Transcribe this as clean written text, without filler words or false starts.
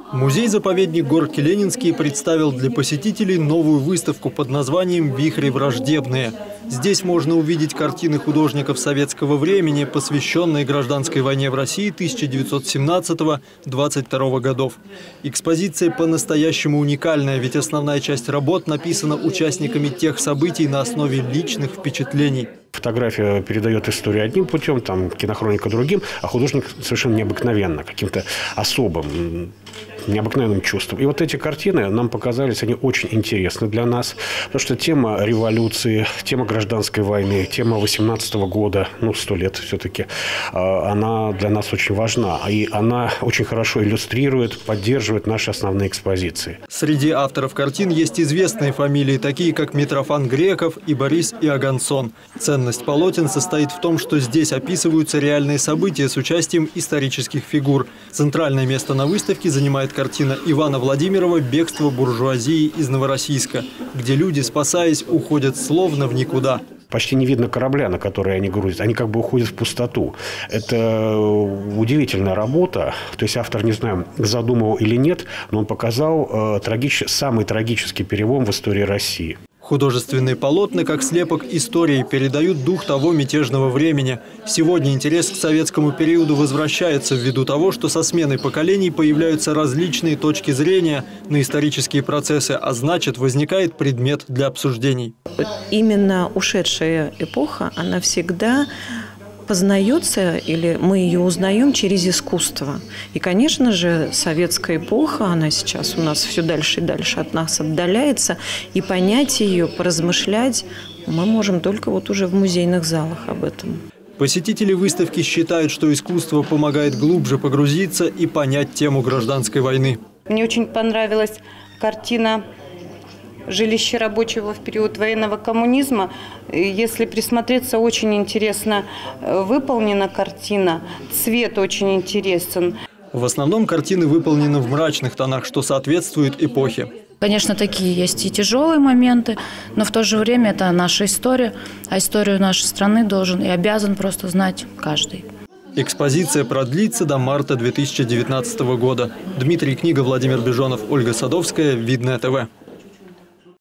Музей-заповедник Горки Ленинские представил для посетителей новую выставку под названием «Вихри враждебные». Здесь можно увидеть картины художников советского времени, посвященные гражданской войне в России 1917-22 годов. Экспозиция по-настоящему уникальная, ведь основная часть работ написана участниками тех событий на основе личных впечатлений. Фотография передает историю одним путем, там кинохроника другим, а художник совершенно необыкновенно, каким-то особым, необыкновенным чувством. И вот эти картины нам показались, они очень интересны для нас, потому что тема революции, тема гражданской войны, тема 18-го года, 100 лет все-таки, она для нас очень важна. И она очень хорошо иллюстрирует, поддерживает наши основные экспозиции. Среди авторов картин есть известные фамилии, такие как Митрофан Греков и Борис Иогансон. Ценность полотен состоит в том, что здесь описываются реальные события с участием исторических фигур. Центральное место на выставке занимает картина Ивана Владимирова «Бегство буржуазии из Новороссийска», где люди, спасаясь, уходят словно в никуда. Почти не видно корабля, на который они грузят. Они как бы уходят в пустоту. Это удивительная работа. То есть автор, не знаю, задумывал или нет, но он показал самый трагический перелом в истории России. Художественные полотна, как слепок истории, передают дух того мятежного времени. Сегодня интерес к советскому периоду возвращается ввиду того, что со сменой поколений появляются различные точки зрения на исторические процессы, а значит, возникает предмет для обсуждений. Именно ушедшая эпоха, она всегда познается, или мы ее узнаем через искусство. И, конечно же, советская эпоха, она сейчас у нас все дальше и дальше от нас отдаляется, и понять ее, поразмышлять мы можем только вот уже в музейных залах об этом. Посетители выставки считают, что искусство помогает глубже погрузиться и понять тему гражданской войны. Мне очень понравилась картина «Жилище рабочего в период военного коммунизма». Если присмотреться, очень интересно выполнена картина. Цвет очень интересен. В основном картины выполнены в мрачных тонах, что соответствует эпохе. Конечно, такие есть и тяжелые моменты, но в то же время это наша история. А историю нашей страны должен и обязан просто знать каждый. Экспозиция продлится до марта 2019 года. Дмитрий Книга, Владимир Бежонов, Ольга Садовская, Видное ТВ.